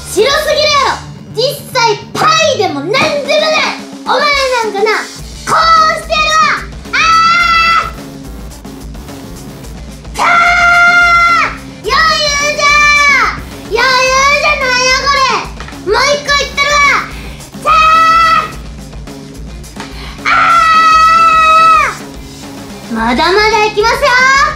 白すぎるやろ。実際パイでもなんでもない。お前なんかな、こうしてやるわ。余裕じゃないよこれ。もう一個いってるわ。まだまだいきますよ。